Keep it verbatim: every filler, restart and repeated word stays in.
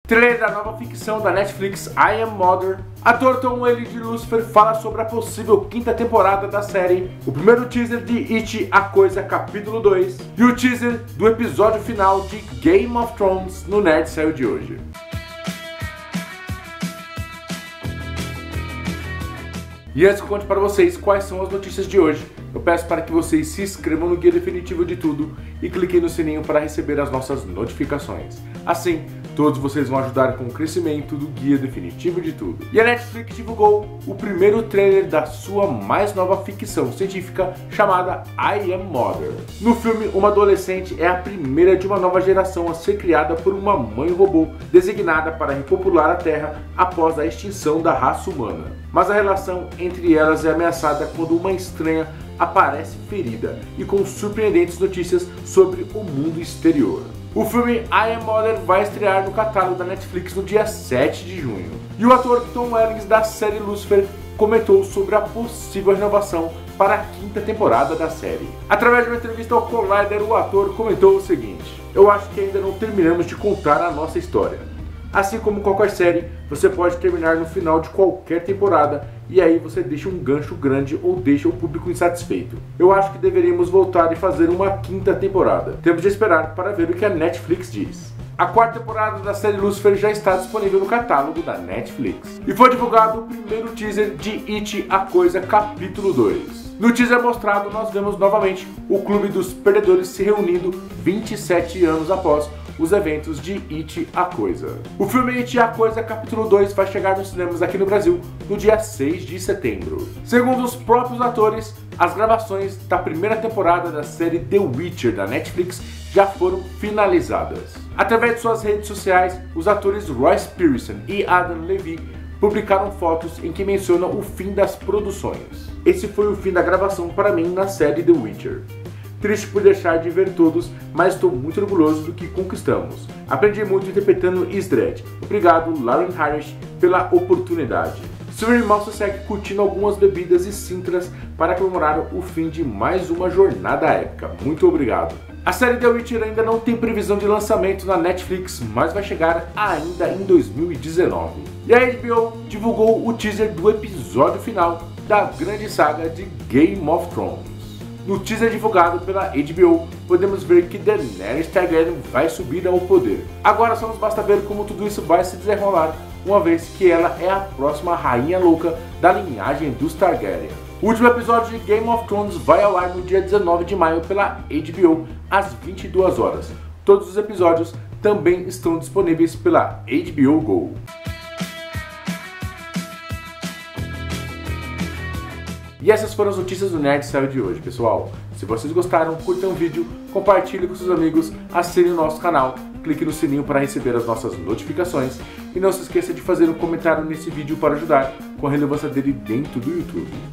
Trailer da nova ficção da Netflix I Am Mother. Ator Tom Welling de Lucifer fala sobre a possível quinta temporada da série. O primeiro teaser de It, A Coisa, capítulo dois. E o teaser do episódio final de Game of Thrones no Nerd Saiu de hoje. E antes que eu conte para vocês quais são as notícias de hoje, eu peço para que vocês se inscrevam no Guia Definitivo de Tudo e cliquem no sininho para receber as nossas notificações. Assim, todos vocês vão ajudar com o crescimento do Guia Definitivo de Tudo. E a Netflix divulgou o primeiro trailer da sua mais nova ficção científica chamada I Am Mother. No filme, uma adolescente é a primeira de uma nova geração a ser criada por uma mãe robô designada para repopular a Terra após a extinção da raça humana. Mas a relação entre elas é ameaçada quando uma estranha aparece ferida e com surpreendentes notícias sobre o mundo exterior. O filme I Am Mother vai estrear no catálogo da Netflix no dia sete de junho. E o ator Tom Welling da série Lucifer comentou sobre a possível renovação para a quinta temporada da série. Através de uma entrevista ao Collider, o ator comentou o seguinte: "Eu acho que ainda não terminamos de contar a nossa história. Assim como qualquer série, você pode terminar no final de qualquer temporada e aí você deixa um gancho grande ou deixa o público insatisfeito. Eu acho que deveríamos voltar e fazer uma quinta temporada. Temos de esperar para ver o que a Netflix diz." A quarta temporada da série Lucifer já está disponível no catálogo da Netflix. E foi divulgado o primeiro teaser de It, A Coisa, capítulo dois. No teaser mostrado, nós vemos novamente o Clube dos Perdedores se reunindo vinte e sete anos após os eventos de It, A Coisa. O filme It, A Coisa, capítulo dois vai chegar nos cinemas aqui no Brasil no dia seis de setembro. Segundo os próprios atores, as gravações da primeira temporada da série The Witcher da Netflix já foram finalizadas. Através de suas redes sociais, os atores Royce Pearson e Adam Levy publicaram fotos em que mencionam o fim das produções. Esse foi o fim da gravação para mim na série The Witcher. Triste por deixar de ver todos, mas estou muito orgulhoso do que conquistamos. Aprendi muito interpretando Isdred. Obrigado, Lauren Harris, pela oportunidade. Seu irmão se segue curtindo algumas bebidas e cintras para comemorar o fim de mais uma jornada épica. Muito obrigado. A série The Witcher ainda não tem previsão de lançamento na Netflix, mas vai chegar ainda em dois mil e dezenove. E a H B O divulgou o teaser do episódio final da grande saga de Game of Thrones. No teaser divulgado pela H B O, podemos ver que Daenerys Targaryen vai subir ao poder. Agora só nos basta ver como tudo isso vai se desenrolar, uma vez que ela é a próxima rainha louca da linhagem dos Targaryen. O último episódio de Game of Thrones vai ao ar no dia dezenove de maio pela H B O, às vinte e duas horas. Todos os episódios também estão disponíveis pela H B O Go. E essas foram as notícias do Nerd Saiu de hoje, pessoal. Se vocês gostaram, curtam o vídeo, compartilhem com seus amigos, assinem o nosso canal, clique no sininho para receber as nossas notificações e não se esqueça de fazer um comentário nesse vídeo para ajudar com a relevância dele dentro do YouTube.